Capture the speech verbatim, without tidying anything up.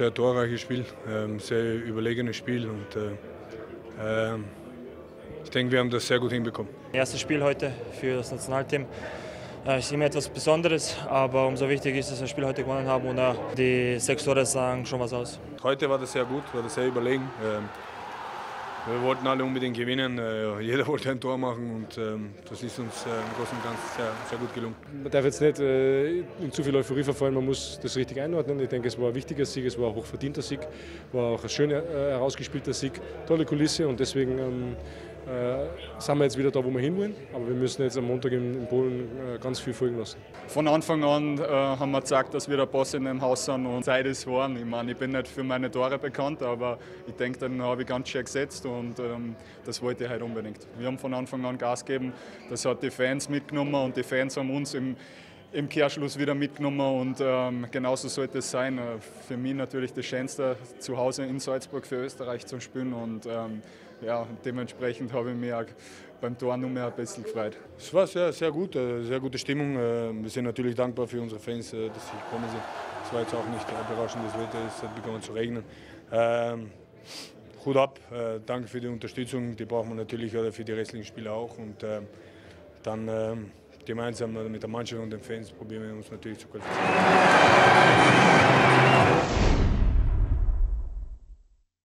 sehr torreiches Spiel, ein sehr überlegenes Spiel und äh, äh, ich denke, wir haben das sehr gut hinbekommen. Erstes Spiel heute für das Nationalteam. Es ist immer etwas Besonderes, aber umso wichtiger ist, dass wir das Spiel heute gewonnen haben und die sechs Tore sagen schon was aus. Heute war das sehr gut, war das sehr überlegen. Wir wollten alle unbedingt gewinnen, jeder wollte ein Tor machen und das ist uns im Großen und Ganzen sehr, sehr gut gelungen. Man darf jetzt nicht in zu viel Euphorie verfallen, man muss das richtig einordnen. Ich denke, es war ein wichtiger Sieg, es war ein hochverdienter Sieg, war auch ein schön herausgespielter Sieg, tolle Kulisse und deswegen ähm, äh, sind wir jetzt wieder da, wo wir hinwollen. Aber wir müssen jetzt am Montag in, in Polen äh, ganz viel folgen lassen. Von Anfang an äh, haben wir gesagt, dass wir der Boss in dem Haus sind und Zeit ist geworden. Ich meine, ich bin nicht für meine Tore bekannt, aber ich denke, dann habe ich ganz schön gesetzt und ähm, das wollte ich heute unbedingt. Wir haben von Anfang an Gas gegeben, das hat die Fans mitgenommen und die Fans haben uns im im Kehrschluss wieder mitgenommen und ähm, genauso sollte es sein. Für mich natürlich das Schönste, zu Hause in Salzburg für Österreich zu spielen und ähm, ja, dementsprechend habe ich mich auch beim Tor nur mehr ein bisschen gefreut. Es war sehr, sehr gut, sehr gute Stimmung. Wir sind natürlich dankbar für unsere Fans, dass sie gekommen sind. Es war jetzt auch nicht berauschendes Wetter, es hat begonnen zu regnen. Ähm, Hut ab, äh, danke für die Unterstützung, die brauchen wir natürlich für die restlichen Spieler auch. Und äh, dann äh, gemeinsam mit der Mannschaft und den Fans probieren wir uns natürlich zu qualifizieren.